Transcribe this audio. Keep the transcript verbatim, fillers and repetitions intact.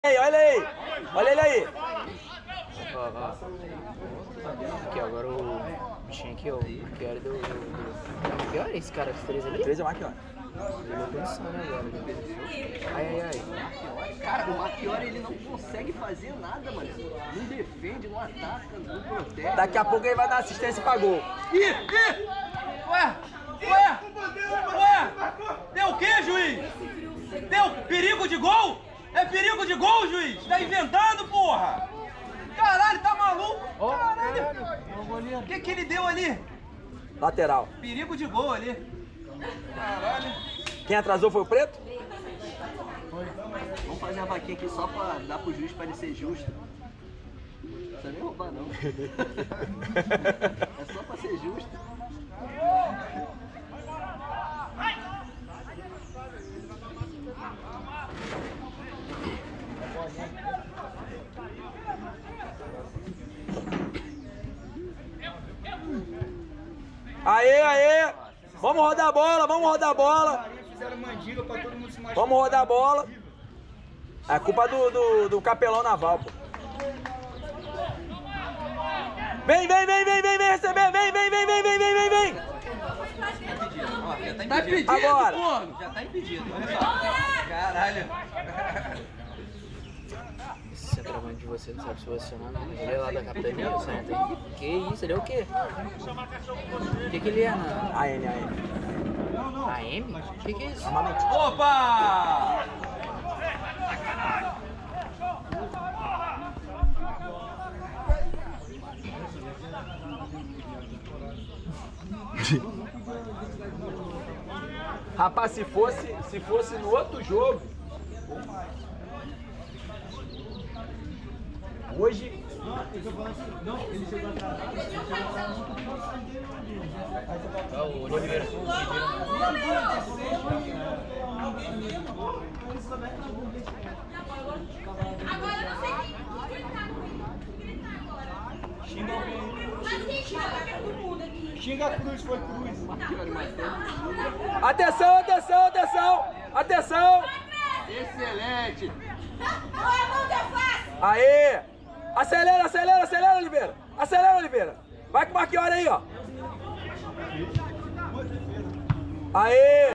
Aí, olha aí, olha ele aí. Ó, ó. Aqui, ó, agora o bichinho aqui, ó, o Marchiori do... do... Marchiori, esse cara dos três ali? três é Marchiori. Ele é condição, né, agora? Ai, ai, ai. Cara, o Marchiori, ele não consegue fazer nada, mano. Não defende, não ataca, não protege. Daqui a pouco ele vai dar assistência pra gol. Ih, ih! Ué! Ué! Ué! Deu o quê, juiz? Deu perigo de gol? É perigo de gol, juiz? Tá inventando, porra! Caralho, tá maluco? Caralho! O que que ele deu ali? Lateral. Perigo de gol ali. Caralho. Quem atrasou foi o Preto? Vamos fazer uma vaquinha aqui só pra dar pro juiz parecer justo. Não precisa nem roubar, não. É só pra ser justo. Aê, aê! Vamos rodar a bola, vamos rodar a bola. Fizeram mandinga pra todo mundo se machucar. Vamos rodar a bola. É culpa do, do, do capelão naval, pô. Vem, vem, vem, vem, vem, vem receber, vem, vem, vem, vem, vem, vem, vem, vem. Ó, já tá impedido. Agora. Porra. Já tá impedido, olha só. Caralho. Esse centroavante de você não sabe se posicionar, não. Ele é lá da capitania, você não tem... Que isso? Ele é o quê? O que que ele é, na... A N, a N. A M? O que que é isso? Opa! Rapaz, se fosse, se fosse no outro jogo, hoje, É o Oliveira. Agora eu não sei quem gritar comigo. Gritar agora. Xinga alguém. Mas quem chama todo mundo aqui? Xinga a Cruz, foi Cruz. atenção, atenção, atenção, atenção. Excelente! Olha a mão que eu faço! Aê! Acelera, acelera, acelera, Oliveira. Acelera, Oliveira. Vai com o Marchiori aí, ó. Aê!